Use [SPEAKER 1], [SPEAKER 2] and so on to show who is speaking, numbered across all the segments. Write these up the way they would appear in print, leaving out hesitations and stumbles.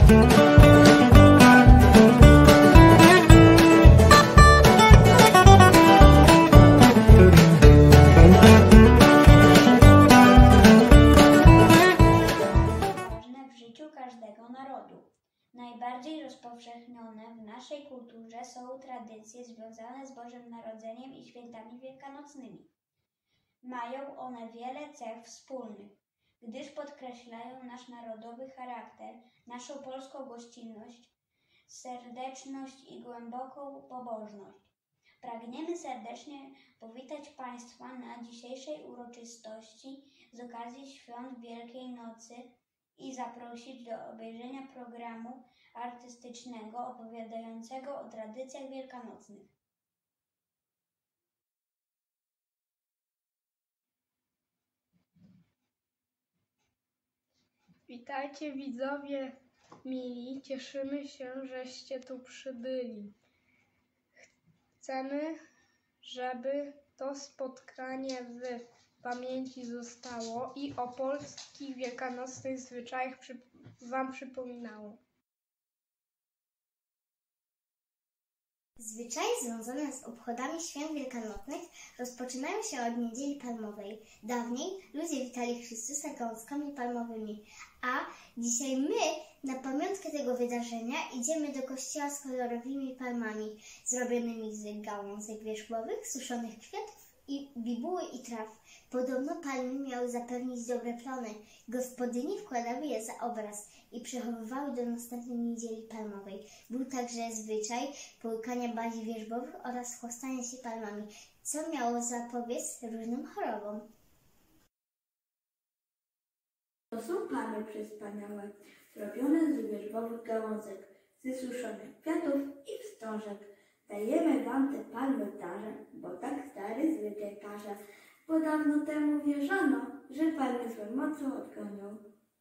[SPEAKER 1] Najbardziej rozpowszechnione w naszej kulturze są tradycje związane z Bożym Narodzeniem i świętami wielkanocnymi. Mają one wiele cech wspólnych, gdyż podkreślają nasz narodowy charakter, naszą polską gościnność, serdeczność i głęboką pobożność. Pragniemy serdecznie powitać Państwa na dzisiejszej uroczystości z okazji świąt Wielkiej Nocy i zaprosić do obejrzenia programu artystycznego opowiadającego o tradycjach wielkanocnych.
[SPEAKER 2] Witajcie widzowie mili, cieszymy się, żeście tu przybyli. Chcemy, żeby to spotkanie w pamięci zostało i o polskich wielkanocnych zwyczajach Wam przypominało.
[SPEAKER 3] Zwyczaje związane z obchodami świąt wielkanocnych rozpoczynają się od Niedzieli Palmowej. Dawniej ludzie witali Chrystusa gałązkami palmowymi, a dzisiaj my na pamiątkę tego wydarzenia idziemy do kościoła z kolorowymi palmami, zrobionymi z gałązek wierzchowych, suszonych kwiatów i bibuły i traw. Podobno palmy miały zapewnić dobre plony. Gospodyni wkładały je za obraz i przechowywały do następnej Niedzieli Palmowej. Był także zwyczaj połykania bazi wierzbowych oraz chłostania się palmami, co miało zapobiec różnym chorobom.
[SPEAKER 4] To są palmy przespaniałe, zrobione z wierzbowych gałązek, z suszonych kwiatów i wstążek. Dajemy wam te palmy w darze, bo tak stary zwyczaj każe, bo dawno temu wierzono, że palmy swą mocą odgonią.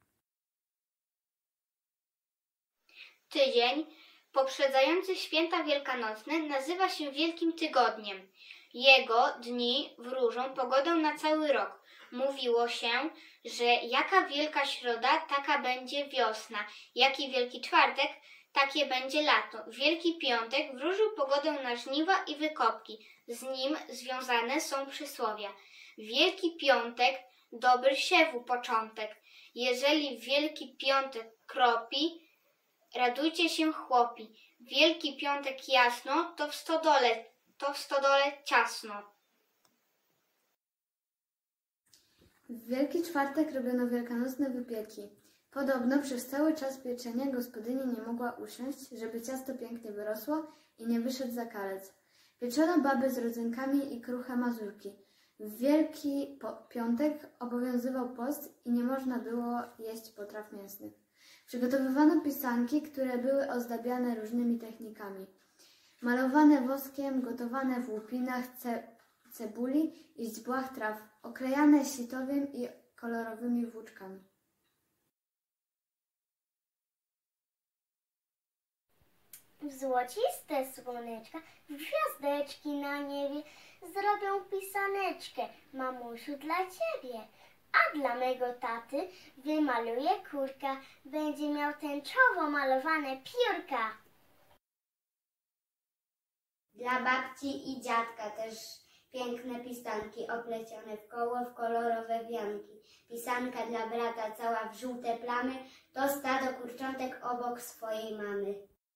[SPEAKER 5] Tydzień poprzedzający święta wielkanocne nazywa się Wielkim Tygodniem. Jego dni wróżą pogodę na cały rok. Mówiło się, że jaka Wielka Środa, taka będzie wiosna, jaki Wielki Czwartek, takie będzie lato. Wielki Piątek wróżył pogodę na żniwa i wykopki. Z nim związane są przysłowia. Wielki Piątek, dobry siewu początek. Jeżeli Wielki Piątek kropi, radujcie się chłopi. Wielki Piątek jasno, to w stodole ciasno.
[SPEAKER 6] W Wielki Czwartek robiono wielkanocne wypieki. Podobno przez cały czas pieczenia gospodyni nie mogła usiąść, żeby ciasto pięknie wyrosło i nie wyszedł za kalec. Pieczono baby z rodzynkami i kruche mazurki. W Wielki Piątek obowiązywał post i nie można było jeść potraw mięsnych. Przygotowywano pisanki, które były ozdabiane różnymi technikami. Malowane woskiem, gotowane w łupinach cebuli i źdźbłach traw, oklejane sitowiem i kolorowymi włóczkami.
[SPEAKER 3] W złociste słoneczka, w gwiazdeczki na niebie zrobią pisaneczkę, mamusiu, dla ciebie. A dla mego taty wymaluję kurka, będzie miał tęczowo malowane piórka.
[SPEAKER 7] Dla babci i dziadka też piękne pisanki oplecione w koło w kolorowe wianki. Pisanka dla brata cała w żółte plamy, to stado kurczątek obok swojej mamy.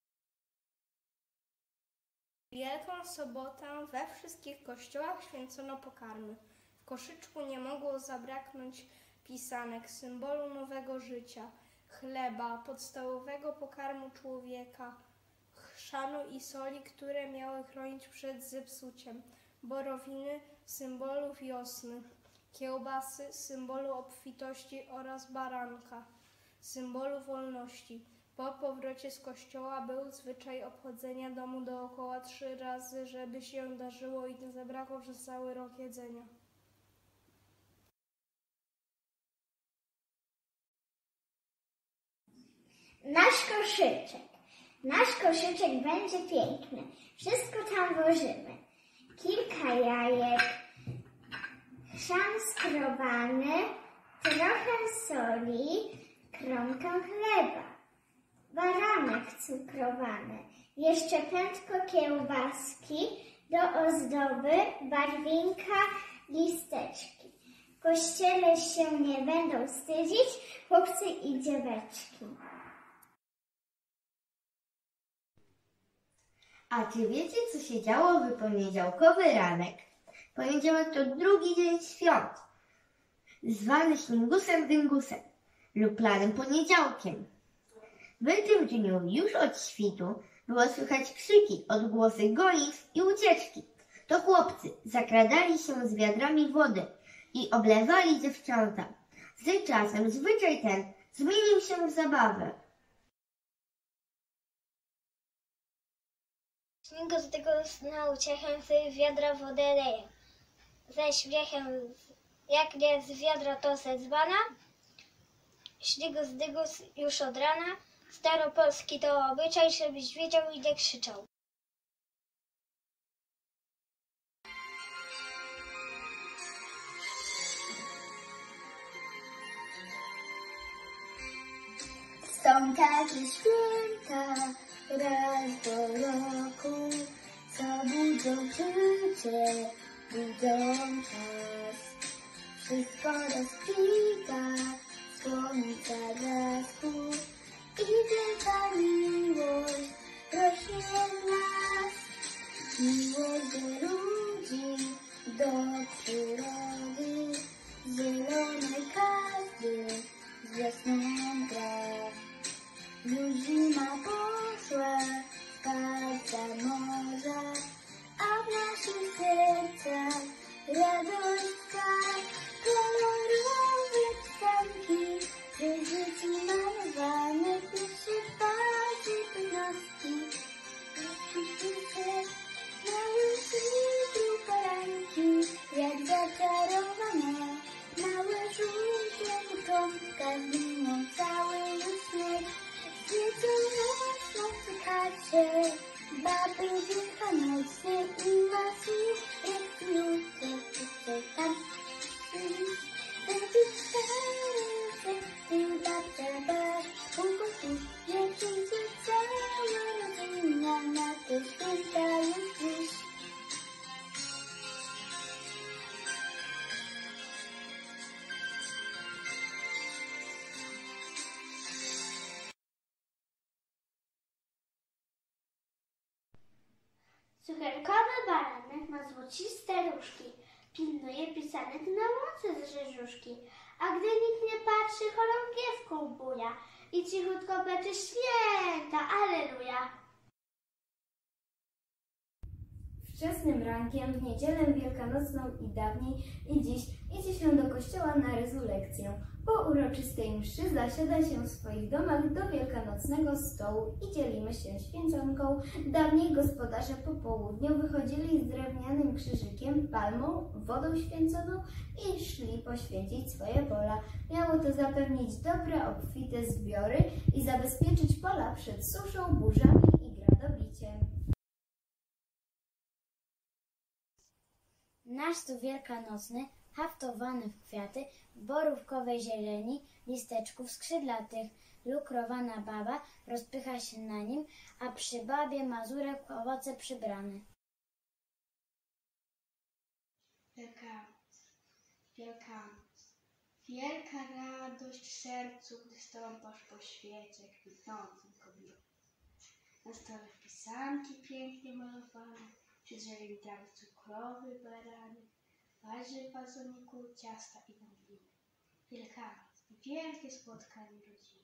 [SPEAKER 2] Wielką sobotę we wszystkich kościołach święcono pokarmy. W koszyczku nie mogło zabraknąć pisanek, symbolu nowego życia, chleba, podstawowego pokarmu człowieka, chrzanu i soli, które miały chronić przed zepsuciem, borowiny, symbolu wiosny, kiełbasy, symbolu obfitości oraz baranka, symbolu wolności. Po powrocie z kościoła był zwyczaj obchodzenia domu dookoła 3 razy, żeby się darzyło i nie zabrakło przez cały rok jedzenia.
[SPEAKER 3] Nasz koszyczek będzie piękny. Wszystko tam włożymy. Kilka jajek, chrzan skrobany, trochę soli, kromkę chleba. baranek cukrowany, jeszcze prędko kiełbaski, do ozdoby barwinka, listeczki. W kościele się nie będą wstydzić chłopcy i dzieweczki.
[SPEAKER 8] A czy wiecie, co się działo w poniedziałkowy ranek? Poniedziałek to drugi dzień świąt, zwany śmigusem dyngusem lub lanym poniedziałkiem. W tym dniu już od świtu było słychać krzyki, odgłosy gonitw i ucieczki. To chłopcy zakradali się z wiadrami wody i oblewali dziewczęta. Z czasem zwyczaj ten zmienił się w zabawę.
[SPEAKER 3] Śmigus dygus na uciechę z wiadra wodę leje. Ze śmiechem, jak nie z wiadra to se dzbana. Śmigus dygus już od rana. Staropolski to obyczaj, żebyś wiedział i nie krzyczał.
[SPEAKER 7] Są takie święta raz do roku, co budzą życie, budzą czas. Wszystko rozkwita, słońca blasku i wielka miłość rośnie w nas. Miłość do ludzi, do przyrody, zielonej każdy z wiosną gra. Już zima poszła, spać za morza, a w naszych sercach radość trwa. Kolorowe psanki, w życiu malowane, pierwsze twarzy jednostki. Małe świtu poranki, jak zaczarowane, małe żółte początka zmienią cały uśmiech. Świecą nas na cykacie, baby wielkanocne i masy, jak znów tam. Taki stary, ty babcia dasz, ukosu, jak przyjdzie cała rodzina na te święta już dziś.
[SPEAKER 3] Cukierkowy baranek ma złociste różki, pilnuje pisanek na łące z rzeżuszki, a gdy nikt nie patrzy, chorągiewką buja i cichutko plecze święta, alleluja.
[SPEAKER 2] Wczesnym rankiem, w niedzielę wielkanocną i dawniej i dziś idzie się do kościoła na rezulekcję. Po uroczystej mszy zasiada się w swoich domach do wielkanocnego stołu i dzielimy się święconką. Dawniej gospodarze po południu wychodzili z drewnianym krzyżykiem, palmą, wodą święconą i szli poświęcić swoje pola. Miało to zapewnić dobre, obfite zbiory i zabezpieczyć pola przed suszą, burzami i gradobiciem.
[SPEAKER 9] Nasz stół wielkanocny, haftowany w kwiaty, borówkowej zieleni, listeczków skrzydlatych, lukrowana baba rozpycha się na nim, a przy babie mazurek owoce przybrane.
[SPEAKER 10] Wielkanoc, Wielkanoc, wielka radość w sercu, gdy stąpasz po świecie kwitnącym kobietą. Na stole pisanki pięknie malowane, przy drzewie witały cukrowy baranek, warzy w wazoniku ciasta i wędliny. Wielkanoc, wielkie spotkanie rodziny.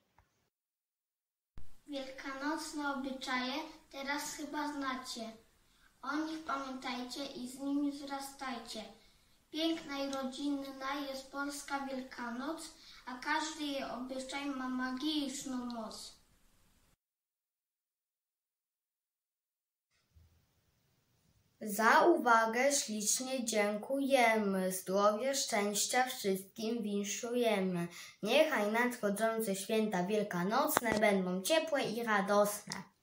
[SPEAKER 3] Wielkanocne obyczaje teraz chyba znacie. O nich pamiętajcie i z nimi wzrastajcie. Piękna i rodzinna jest polska Wielkanoc, a każdy jej obyczaj ma magiczną moc.
[SPEAKER 11] Za uwagę ślicznie dziękujemy, zdrowia, szczęścia wszystkim winszujemy. Niechaj nadchodzące święta wielkanocne będą ciepłe i radosne.